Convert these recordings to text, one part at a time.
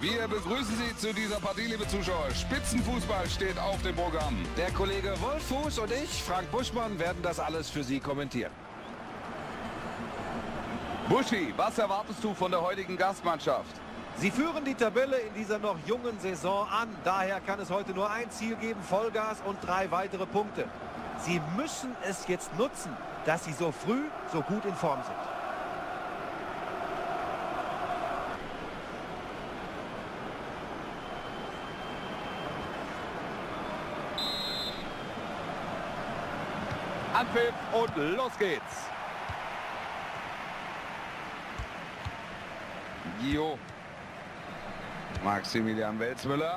Wir begrüßen Sie zu dieser Partie, liebe Zuschauer. Spitzenfußball steht auf dem Programm. Der Kollege Wolf Fuß und ich, Frank Buschmann, werden das alles für Sie kommentieren. Buschi, was erwartest du von der heutigen Gastmannschaft? Sie führen die Tabelle in dieser noch jungen Saison an. Daher kann es heute nur ein Ziel geben, Vollgas und 3 weitere Punkte. Sie müssen es jetzt nutzen, dass Sie so früh so gut in Form sind. Anpfiff und los geht's. Gio. Maximilian Welzmüller.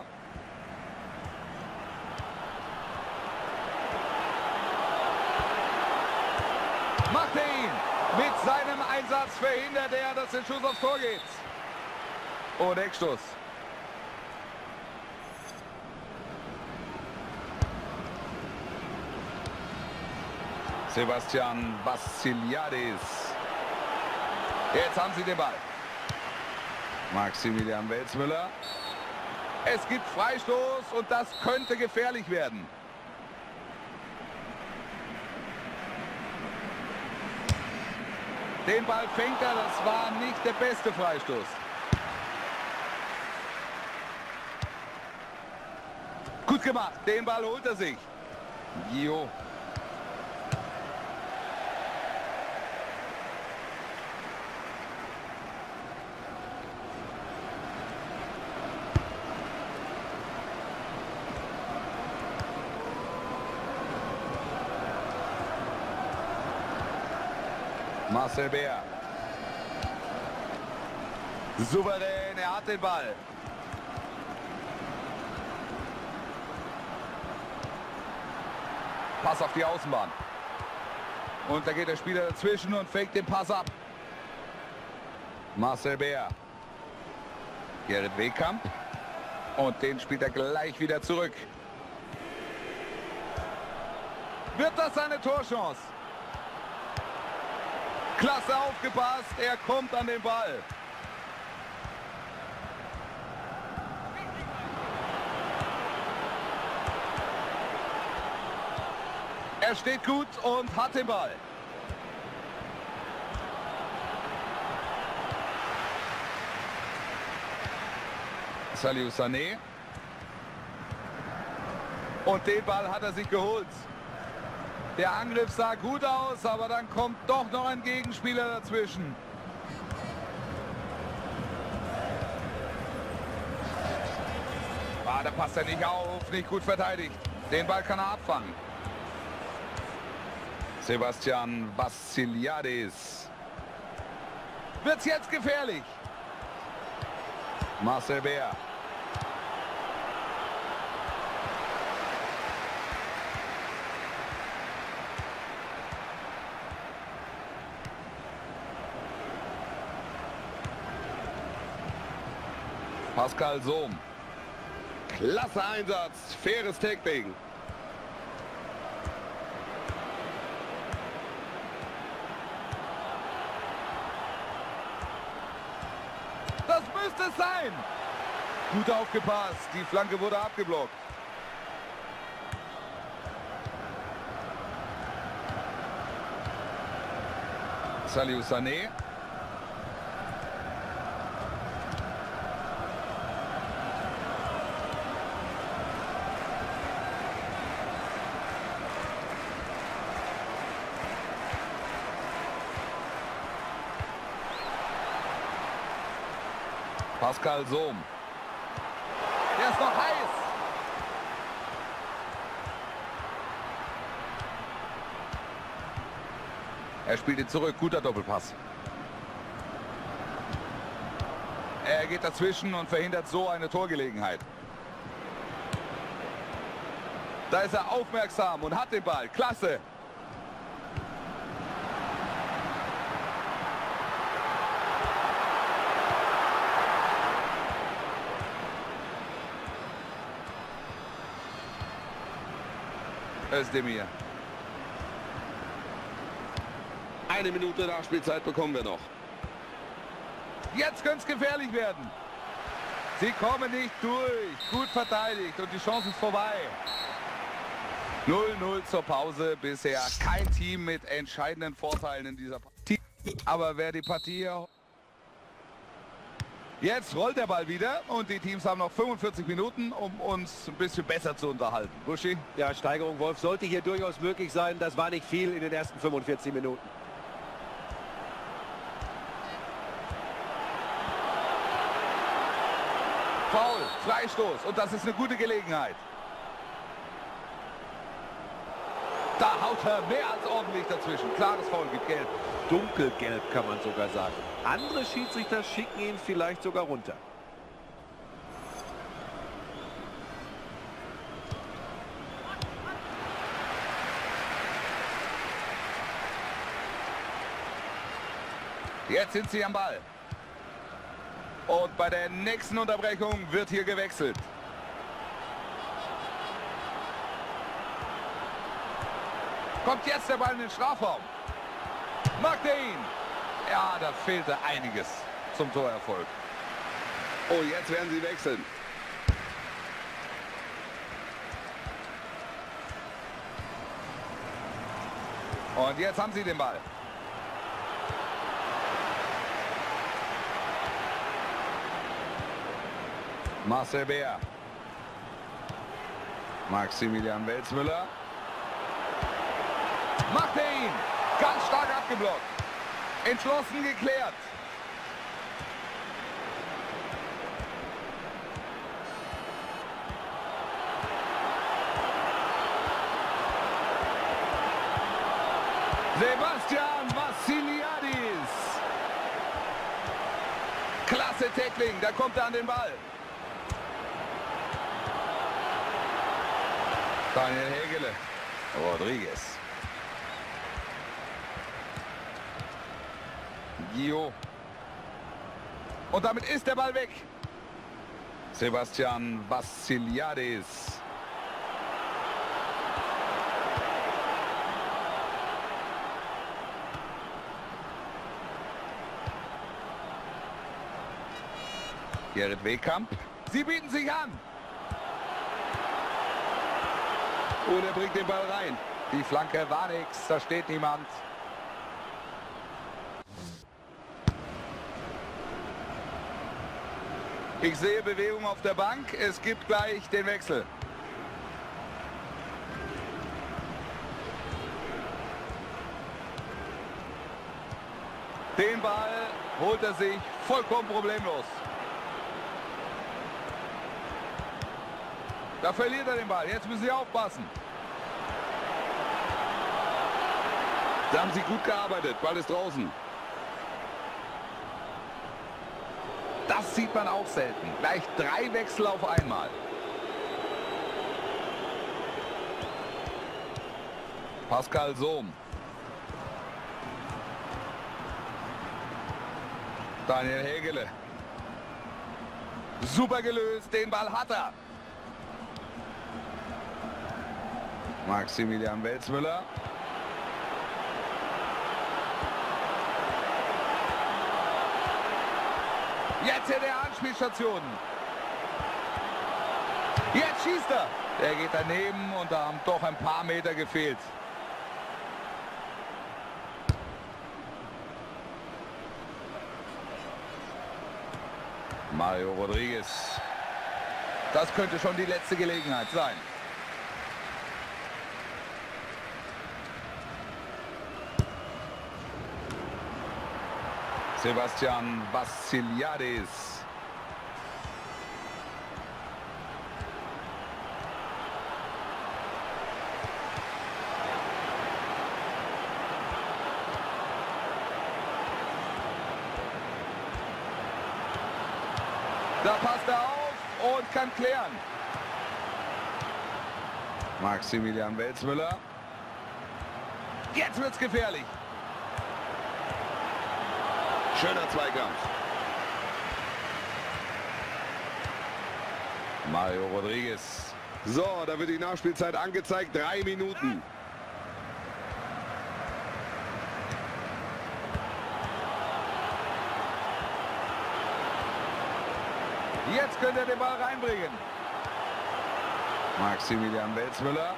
Macht er ihn. Mit seinem Einsatz verhindert er, dass der Schuss aufs Tor geht. Und Eckstoß. Sebastian Vassiliadis. Jetzt haben sie den Ball. Maximilian Welzmüller. Es gibt Freistoß und das könnte gefährlich werden. Den Ball fängt er, das war nicht der beste Freistoß. Gut gemacht, den Ball holt er sich. Gio. Marcel Bär. Souverän, er hat den Ball. Pass auf die Außenbahn. Und da geht der Spieler dazwischen und fängt den Pass ab. Marcel Bär. Gerrit Wehkamp. Und den spielt er gleich wieder zurück. Wird das seine Torchance? Klasse aufgepasst, er kommt an den Ball. Er steht gut und hat den Ball. Saliou Sané. Und den Ball hat er sich geholt. Der Angriff sah gut aus, aber dann kommt doch noch ein Gegenspieler dazwischen. Da passt er nicht auf, nicht gut verteidigt. Den Ball kann er abfangen. Sebastian Vassiliadis. Wird's jetzt gefährlich? Marcel Bär. Pascal Sohm. Klasse Einsatz, faires Tackling. Das müsste es sein. Gut aufgepasst, die Flanke wurde abgeblockt. Saliou Sané. Pascal Sohm. Der ist noch heiß. Er spielt ihn zurück. Guter Doppelpass. Er geht dazwischen und verhindert so eine Torgelegenheit. Da ist er aufmerksam und hat den Ball. Klasse. Özdemir. Eine Minute Nachspielzeit bekommen wir noch. Jetzt könnte es gefährlich werden. Sie kommen nicht durch. Gut verteidigt und die Chance ist vorbei. 0-0 zur Pause. Bisher kein Team mit entscheidenden Vorteilen in dieser Partie. Aber wer die Partie hier... Jetzt rollt der Ball wieder und die Teams haben noch 45 Minuten, um uns ein bisschen besser zu unterhalten. Buschi? Ja, Steigerung, Wolf, sollte hier durchaus möglich sein. Das war nicht viel in den ersten 45 Minuten. Foul, Freistoß und das ist eine gute Gelegenheit. Da haut er mehr als ordentlich dazwischen. Klares Foul, gibt Gelb. Dunkelgelb kann man sogar sagen. Andere Schiedsrichter schicken ihn vielleicht sogar runter. Jetzt sind sie am Ball. Und bei der nächsten Unterbrechung wird hier gewechselt. Kommt jetzt der Ball in den Strafraum. Macht er ihn. Ja, da fehlte einiges zum Torerfolg. Oh, jetzt werden sie wechseln. Und jetzt haben sie den Ball. Marcel Bär. Maximilian Welzmüller. Macht er ihn. Ganz stark abgeblockt. Entschlossen geklärt. Sebastian Vassiliadis. Klasse Tackling. Da kommt er an den Ball. Daniel Hegele. Rodriguez. Gio. Und damit ist der Ball weg. Sebastian Vassiliadis. Gerrit Wehkamp. Sie bieten sich an. Und er bringt den Ball rein. Die Flanke war nichts, da steht niemand. Ich sehe Bewegung auf der Bank. Es gibt gleich den Wechsel. Den Ball holt er sich vollkommen problemlos. Da verliert er den Ball. Jetzt müssen sie aufpassen. Da haben sie gut gearbeitet. Ball ist draußen. Das sieht man auch selten. Gleich 3 Wechsel auf einmal. Pascal Sohm. Daniel Hegele. Super gelöst. Den Ball hat er. Maximilian Welzmüller. Jetzt in der Anspielstation. Jetzt schießt er. Der geht daneben und da haben doch ein paar Meter gefehlt. Mario Rodriguez. Das könnte schon die letzte Gelegenheit sein. Sebastian Vassiliadis. Da passt er auf und kann klären. Maximilian Welzmüller. Jetzt wird's gefährlich. Schöner Zweikampf. Mario Rodriguez. So, da wird die Nachspielzeit angezeigt. 3 Minuten. Jetzt könnte er den Ball reinbringen. Maximilian Welzmüller.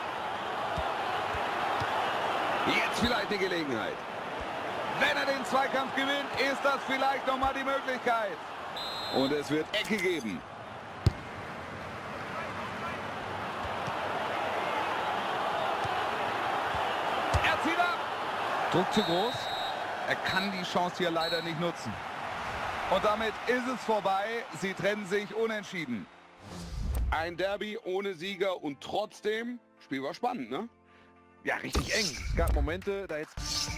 Jetzt vielleicht die Gelegenheit. Wenn er den Zweikampf gewinnt, ist das vielleicht nochmal die Möglichkeit. Und es wird Ecke geben. Er zieht ab. Druck zu groß. Er kann die Chance hier leider nicht nutzen. Und damit ist es vorbei. Sie trennen sich unentschieden. Ein Derby ohne Sieger und trotzdem, Spiel war spannend, ne? Ja, richtig eng. Es gab Momente, da jetzt...